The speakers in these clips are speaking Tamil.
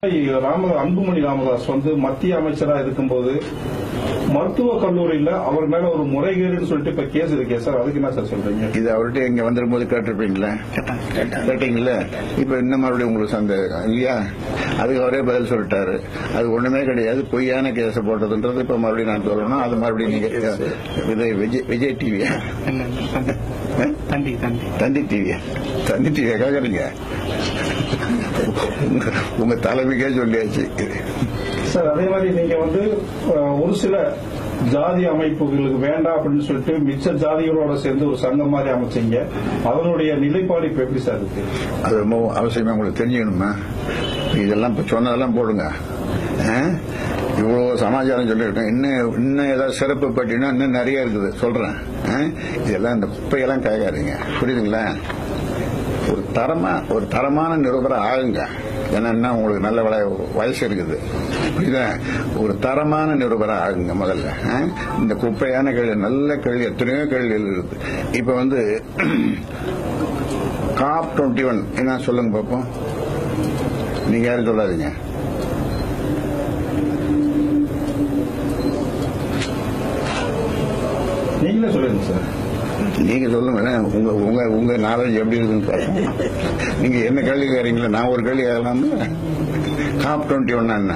அன்புமணி ராமதாஸ் மத்திய அமைச்சரா இருக்கும்போது மருத்துவக் கல்லூரியில அவர் மேல ஒரு முறைகேடுன்னு சொல்லிட்டு இப்ப கேஸ் இருக்கே சார், அதுக்கு என்ன சார் சொல்றீங்க? இது அவர்கிட்ட இங்க வந்திருக்கும்போது கேட்டிருப்பீங்களா? கேட்டீங்களா? இப்ப என்ன மறுபடியும் உங்களுக்கு சந்தேகம் இல்லையா? அதுக்கு அவரே பதில் சொல்லிட்டாரு. அது ஒண்ணுமே கிடையாது, பொய்யான கேஸ் போட்டதுன்றது இப்ப மறுபடியும் நான் சொல்லணும். அது மறுபடியும் நீங்க விஜய் டிவியா தந்தி டிவியா கேக்குறீங்க? உங்க தலைமைக்கே சொல்லியாச்சு சார். அதே மாதிரி நீங்க ஒரு சில ஜாதி அமைப்புகளுக்கு வேண்டாம் அப்படின்னு சொல்லிட்டு மிச்ச ஜாதிகளோட சேர்ந்து ஒரு சங்கம் மாதிரி அமைச்சீங்க. அதனுடைய நிலைப்பாடு இப்ப எப்படி சார் இருக்கு? அது ரொம்ப அவசியமா உங்களுக்கு தெரிஞ்சுக்கணுமா? இதெல்லாம் இப்ப சொன்னதெல்லாம் போடுங்க. இவ்வளவு சமாச்சாரம் சொல்லிருக்கேன். இன்னும் ஏதாவது சிறப்பு பட்டினா இன்னும் நிறைய இருக்குது சொல்றேன். இதெல்லாம் இந்த குப்பையெல்லாம் கேட்காதீங்க, புரியுதுங்களா? ஒரு தரமான நிருபரை ஆகுங்க. ஏன்னா உங்களுக்கு நல்ல வயசு இருக்குது, புரியுதா? ஒரு தரமான நிருபரை ஆகுங்க முதல்ல. இந்த குப்பையான கேள்வி, நல்ல கேள்வி, எத்தனையோ கேள்விகள் இருக்குது. இப்ப COP 21 என்ன சொல்லுங்க பாப்போம். நீங்க யாரும் சொல்லாதீங்க. நீங்களே சொல்லுங்க சார். நீங்க சொல்லுங்க, உங்க நாலேஜ் எப்படி இருக்குன்னு பாருங்க. நீங்க என்ன கேள்வி கேறீங்களா? நான் ஒரு கேள்வி கேட்கலாம். COP 21 என்ன?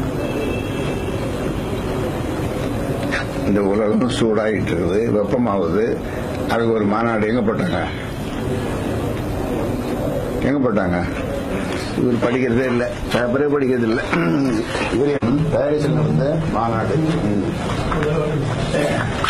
இந்த உலகம் சூடாயிட்டு இருக்குது, வெப்பமாகுது. அதுக்கு ஒரு மாநாடு எங்க போட்டாங்க? இவர் படிக்கிறதே இல்லை, பேப்பரே படிக்கிறது இல்லை. இவர் பாரிஸ்ல நடந்த மாநாடு